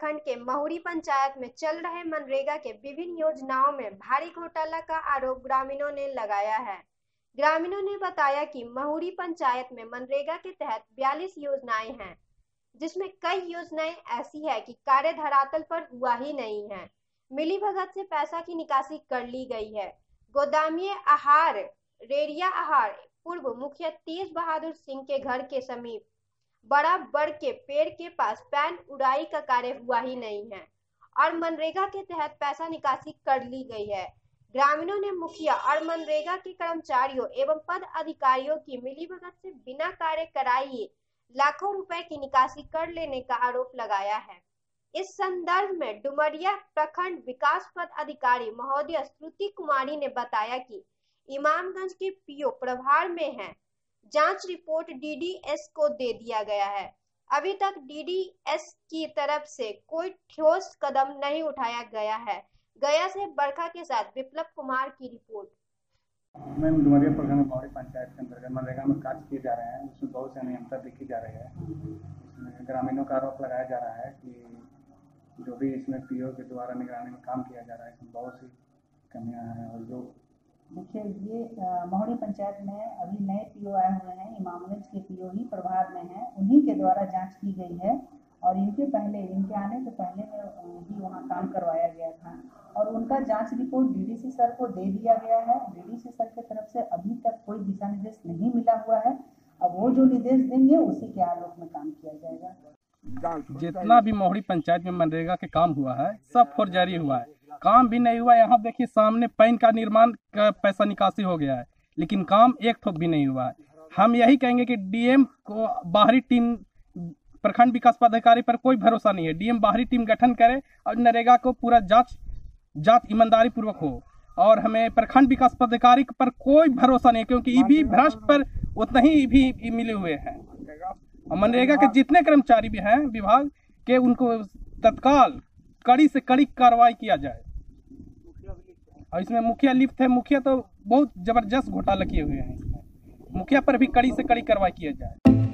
प्रखंड के महुरी पंचायत में चल रहे मनरेगा के विभिन्न योजनाओं में भारी घोटाला का आरोप ग्रामीणों ने लगाया है। ग्रामीणों ने बताया कि महुरी पंचायत में मनरेगा के तहत 42 योजनाएं हैं, जिसमें कई योजनाएं ऐसी है कि कार्य धरातल पर हुआ ही नहीं है। मिलीभगत से पैसा की निकासी कर ली गई है। गोदामीय आहार रेरिया आहार पूर्व मुखिया तेज बहादुर सिंह के घर के समीप बड़ा बड़ के पेड़ के पास पैन उड़ाई का कार्य हुआ ही नहीं है और मनरेगा के तहत पैसा निकासी कर ली गई है। ग्रामीणों ने मुखिया और मनरेगा के कर्मचारियों एवं पद अधिकारियों की मिलीभगत से बिना कार्य कराए लाखों रुपए की निकासी कर लेने का आरोप लगाया है। इस संदर्भ में डुमरिया प्रखंड विकास पद अधिकारी महोदय श्रुति कुमारी ने बताया कि इमामगंज के पीओ प्रभार में है। जांच रिपोर्ट डीडीएस को दे दिया गया है। अभी तक डीडीएस की तरफ से कोई ठोस कदम नहीं उठाया गया है। गया से बरखा के साथ विप्लव कुमार की रिपोर्ट। मैम, डुमरिया प्रखंड महुरी पंचायत के अंतर्गत मनरेगा में कार्य किए जा रहे हैं, उसमें बहुत से अनियमितता देखी जा रही है। इसमें ग्रामीणों का आरोप लगाया जा रहा है कि जो भी इसमें पीओ के द्वारा निगरानी में काम किया जा रहा है, इसमें बहुत सी कमियां हैं। और जो देखिए, ये महुरी पंचायत में अभी नए पीओ आए हुए हैं, इमामगंज के पीओ ही प्रभार में हैं, उन्हीं के द्वारा जांच की गई है और इनके आने से पहले में भी वहाँ काम करवाया गया था और उनका जांच रिपोर्ट डीडीसी सर को दे दिया गया है। डीडीसी सर की तरफ से अभी तक कोई दिशा निर्देश नहीं मिला हुआ है। अब वो जो निर्देश देंगे उसी के आलोक में काम किया जाएगा। जितना भी महुरी पंचायत में मनरेगा के काम हुआ है सब फौजदारी हुआ है, काम भी नहीं हुआ। यहाँ देखिए सामने पैन का निर्माण का पैसा निकासी हो गया है, लेकिन काम एक ठोक भी नहीं हुआ है। हम यही कहेंगे कि डीएम को बाहरी टीम, प्रखंड विकास पदाधिकारी पर कोई भरोसा नहीं है। डीएम बाहरी टीम गठन करे और नरेगा को पूरा जांच ईमानदारी पूर्वक हो। और हमें प्रखंड विकास पदाधिकारी पर कोई भरोसा नहीं है, क्योंकि ई भी भ्रष्ट पर उतना ही भी मिले हुए हैं। और मनरेगा के जितने कर्मचारी भी हैं विभाग के, उनको तत्काल कड़ी से कड़ी कार्रवाई किया जाए। और इसमें मुखिया लिप्त है। मुखिया तो बहुत जबरदस्त घोटाला किए हुए हैं। इसमें मुखिया पर भी कड़ी से कड़ी कार्रवाई किया जाए।